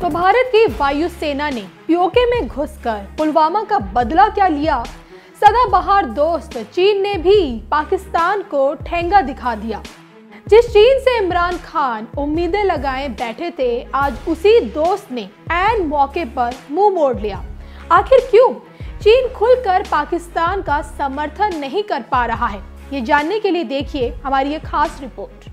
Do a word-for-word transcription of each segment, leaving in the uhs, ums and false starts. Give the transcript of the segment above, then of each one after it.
तो भारत की वायुसेना ने पीओके में घुसकर पुलवामा का बदला क्या लिया? सदाबहार दोस्त चीन ने भी पाकिस्तान को ठेंगा दिखा दिया। जिस चीन से इमरान खान उम्मीदें लगाए बैठे थे, आज उसी दोस्त ने ऐन मौके पर मुंह मोड़ लिया। आखिर क्यों? चीन खुलकर पाकिस्तान का समर्थन नहीं कर पा रहा है। ये जानने के लिए देखिए हमारी ये खास रिपोर्ट।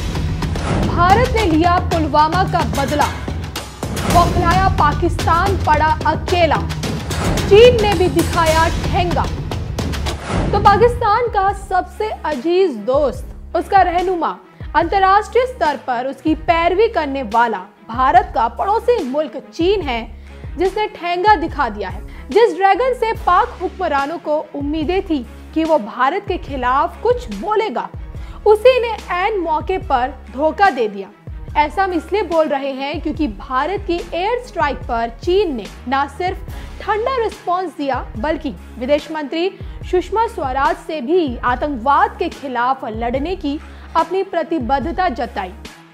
भारत ने लिया पुलवामा का बदला, बौखलाया पाकिस्तान पड़ा अकेला, चीन ने भी दिखाया ठेंगा। तो पाकिस्तान का सबसे अजीज दोस्त, उसका रहनुमा, अंतर्राष्ट्रीय स्तर पर उसकी पैरवी करने वाला भारत का पड़ोसी मुल्क चीन है, जिसने ठेंगा दिखा दिया है। जिस ड्रैगन से पाक हुक्मरानों को उम्मीदें थी कि वो भारत के खिलाफ कुछ बोलेगा, उसी ने ऐन मौके पर धोखा दे दिया। ऐसा हम इसलिए बोल रहे हैं क्योंकि भारत की एयर स्ट्राइक पर चीन ने न सिर्फ ठंडा रिस्पांस दिया, बल्कि विदेश मंत्री सुषमा स्वराज से भी आतंकवाद के खिलाफ लड़ने की अपनी प्रतिबद्धता जताई।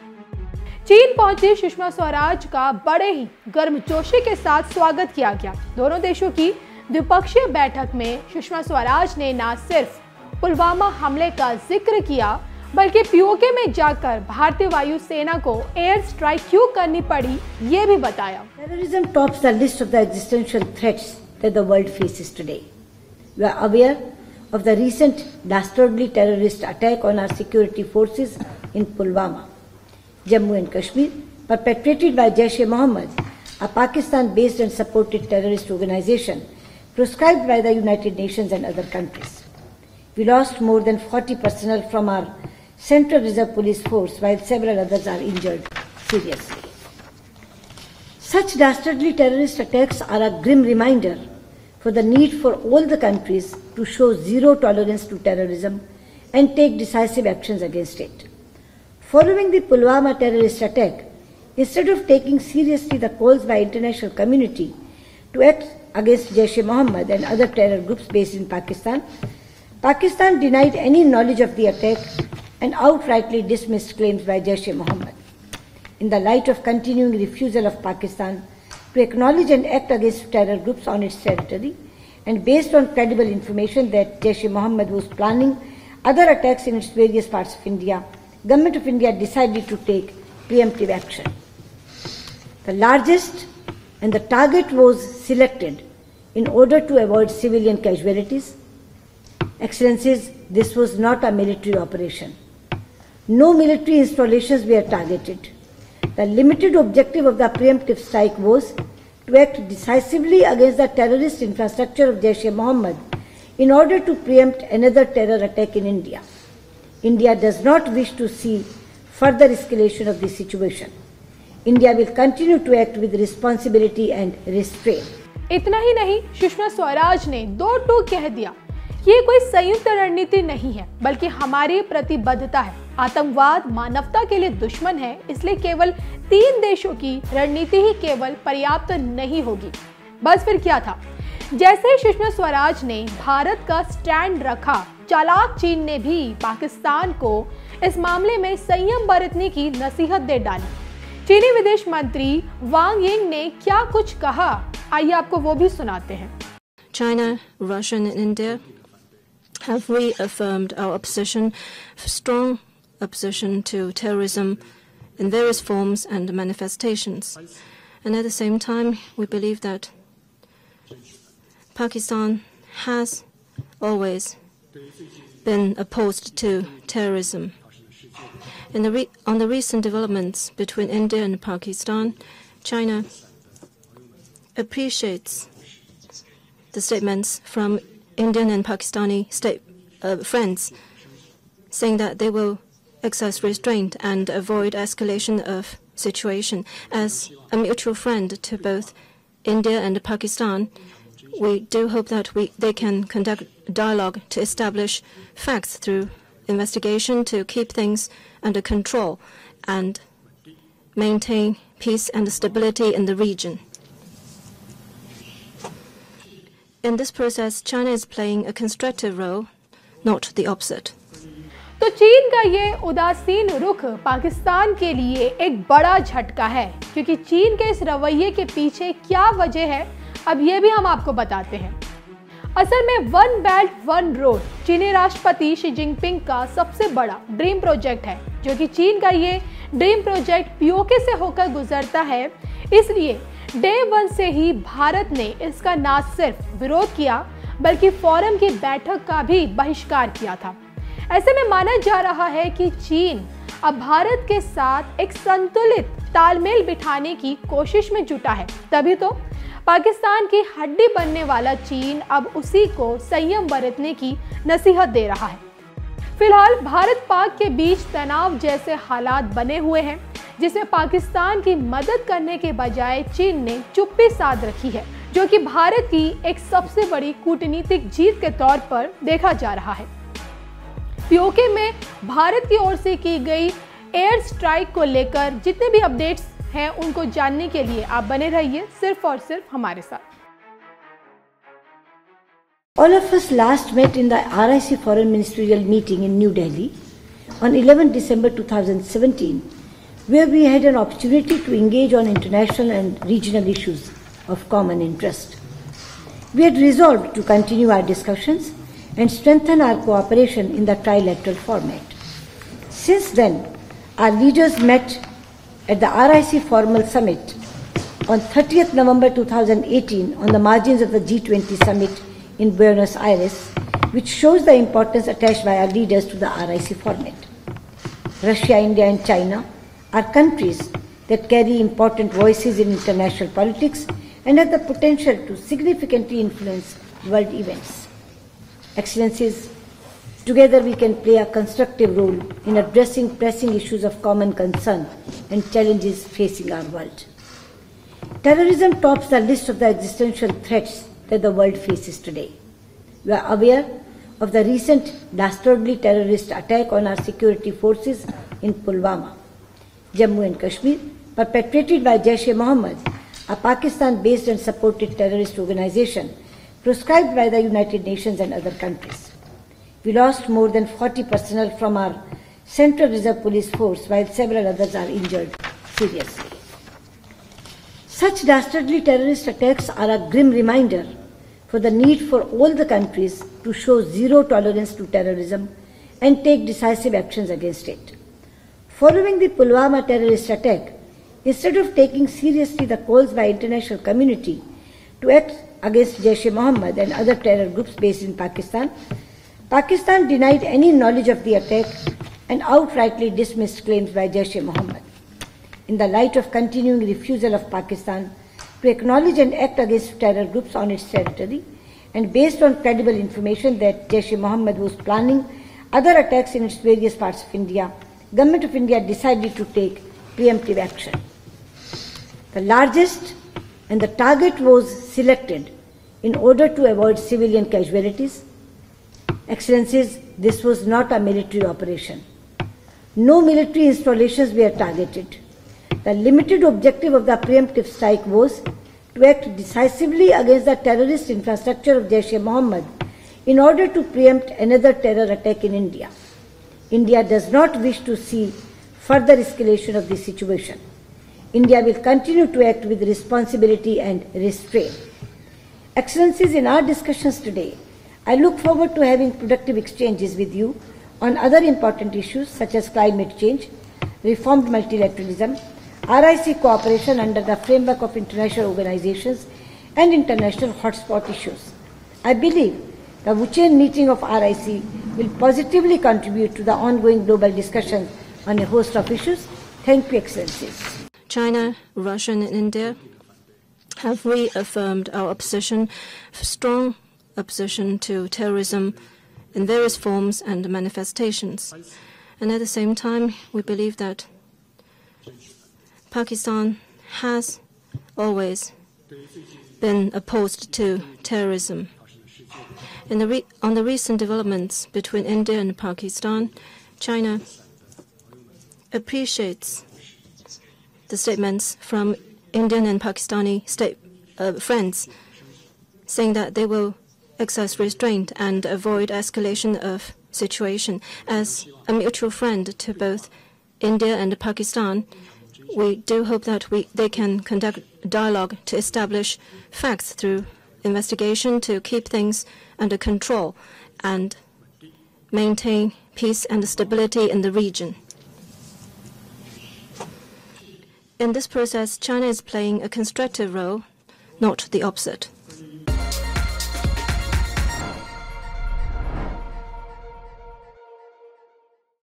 चीन पहुंची सुषमा स्वराज का बड़े ही गर्मजोशी के साथ स्वागत किया गया। दोनों देशों की द्विपक्षीय बैठक में सुषमा स्वराज ने न सिर्फ पुलवामा हमले का जिक्र किया, बल्कि पीओके में जाकर भारतीय वायुसेना को एयर स्ट्राइक क्यों करनी पड़ी, ये भी बताया। Terrorism tops the list of the existential threats that the world faces today. We are aware of the recent dastardly terrorist attack on our security forces in Pulwama, Jammu and Kashmir, perpetrated by Jaish-e-Mohammed, a Pakistan-based and supported terrorist organization proscribed by the United Nations and other countries. We lost more than forty personnel from our Central Reserve Police Force, while several others are injured seriously. Such dastardly terrorist attacks are a grim reminder for the need for all the countries to show zero tolerance to terrorism and take decisive actions against it. Following the Pulwama terrorist attack, instead of taking seriously the calls by international community to act against Jaish-e-Mohammed and other terror groups based in Pakistan, Pakistan denied any knowledge of the attack and outrightly dismissed claims by Jaish-e-Mohammed. In the light of continuing refusal of Pakistan to acknowledge and act against terror groups on its territory, and based on credible information that Jaish-e-Mohammed was planning other attacks in its various parts of India, Government of India decided to take preemptive action. The largest and the target was selected in order to avoid civilian casualties. Excellencies, this was not a military operation. No military installations were targeted. The limited objective of the preemptive strike was to act decisively against the terrorist infrastructure of Jaish-e-Mohammed in order to preempt another terror attack in India. India does not wish to see further escalation of this situation. India will continue to act with responsibility and restraint. इतना ही नहीं, सुषमा स्वराज ने दो टूक कह दिया। ये कोई संयुक्त रणनीति नहीं है, बल्कि हमारी प्रतिबद्धता है। आतंकवाद मानवता के लिए दुश्मन है, इसलिए केवल तीन देशों की रणनीति ही केवल पर्याप्त नहीं होगी। बस फिर क्या था? जैसे ही सुषमा स्वराज ने भारत का स्टैंड रखा, चालाक चीन ने भी पाकिस्तान को इस मामले में संयम बरतने की नसीहत दे डाली। चीनी विदेश मंत्री वांग यिंग ने क्या कुछ कहा, आइए आपको वो भी सुनाते हैं। China, Russia and India have reaffirmed our opposition, strong opposition to terrorism in various forms and manifestations. And at the same time, we believe that Pakistan has always been opposed to terrorism. In the re on the recent developments between India and Pakistan, China appreciates the statements from Indian and Pakistani state uh, friends, saying that they will exercise restraint and avoid escalation of situation. As a mutual friend to both India and Pakistan, we do hope that we they can conduct dialogue to establish facts through investigation to keep things under control and maintain peace and stability in the region. In this process, China is playing a constructive role, not the opposite. तो चीन का ये उदासीन रुख पाकिस्तान के लिए एक बड़ा झटका है, क्योंकि चीन के इस रवैये के पीछे क्या वजह है अब ये भी हम आपको बताते हैं। असल में वन बेल्ट वन रोड चीनी राष्ट्रपति शी जिनपिंग का सबसे बड़ा ड्रीम प्रोजेक्ट है, जो कि चीन का ये ड्रीम प्रोजेक्ट पीओके से होकर गुजरता है। इसलिए डे वन से ही भारत ने इसका न सिर्फ विरोध किया बल्कि फोरम की बैठक का भी बहिष्कार किया था। ऐसे में माना जा रहा है कि चीन अब भारत के साथ एक संतुलित तालमेल बिठाने की कोशिश में जुटा है। तभी तो पाकिस्तान की हड्डी बनने वाला चीन अब उसी को संयम बरतने की नसीहत दे रहा है। फिलहाल भारत पाक के बीच तनाव जैसे हालात बने हुए हैं, जिसमें पाकिस्तान की मदद करने के बजाय चीन ने चुप्पी साध रखी है, जो कि भारत की एक सबसे बड़ी कूटनीतिक जीत के तौर पर देखा जा रहा है। पीओके में भारत की ओर से की गई एयर स्ट्राइक को लेकर जितने भी अपडेट्स हैं उनको जानने के लिए आप बने रहिए सिर्फ और सिर्फ हमारे साथ। All of us last met in the R I C Foreign Ministerial meeting in New Delhi on eleventh December two thousand seventeen, where we had an opportunity to engage on international and regional issues of common interest. We had resolved to continue our discussions and strengthen our cooperation in the trilateral format. Since then, our leaders met at the R I C Formal Summit on thirtieth November two thousand eighteen on the margins of the G twenty Summit in Buenos Aires, which shows the importance attached by our leaders to the R I C format. Russia, India and China are countries that carry important voices in international politics and have the potential to significantly influence world events. Excellencies, together we can play a constructive role in addressing pressing issues of common concern and challenges facing our world. Terrorism tops the list of the existential threats that the world faces today. We are aware of the recent dastardly terrorist attack on our security forces in Pulwama, Jammu and Kashmir, perpetrated by Jaish-e-Mohammed, a Pakistan-based and supported terrorist organization proscribed by the United Nations and other countries. We lost more than forty personnel from our Central Reserve Police Force, while several others are injured seriously. Such dastardly terrorist attacks are a grim reminder for the need for all the countries to show zero tolerance to terrorism and take decisive actions against it. Following the Pulwama terrorist attack, instead of taking seriously the calls by international community to act against Jaish-e-Mohammed and other terror groups based in Pakistan, Pakistan denied any knowledge of the attack and outrightly dismissed claims by Jaish-e-Mohammed. In the light of continuing refusal of Pakistan to acknowledge and act against terror groups on its territory, and based on credible information that Jaish-e-Mohammed was planning other attacks in its various parts of India, Government of India decided to take preemptive action. The largest and the target was selected in order to avoid civilian casualties. Excellencies, this was not a military operation. No military installations were targeted. The limited objective of the preemptive strike was to act decisively against the terrorist infrastructure of Jaish-e-Mohammed in order to preempt another terror attack in India. India does not wish to see further escalation of this situation. India will continue to act with responsibility and restraint. Excellencies, in our discussions today, I look forward to having productive exchanges with you on other important issues such as climate change, reformed multilateralism, R I C cooperation under the framework of international organizations, and international hotspot issues. I believe the Wuchen meeting of R I C will positively contribute to the ongoing global discussions on a host of issues. Thank you, Excellencies. China, Russia, and India have reaffirmed our opposition, strong opposition to terrorism in various forms and manifestations. And at the same time, we believe that Pakistan has always been opposed to terrorism. In the re on the recent developments between India and Pakistan, China appreciates the statements from Indian and Pakistani state uh, friends, saying that they will exercise restraint and avoid escalation of situation. As a mutual friend to both India and Pakistan, we do hope that we, they can conduct dialogue to establish facts through investigation to keep things under control and maintain peace and stability in the region. In this process, China is playing a constructive role, not the opposite.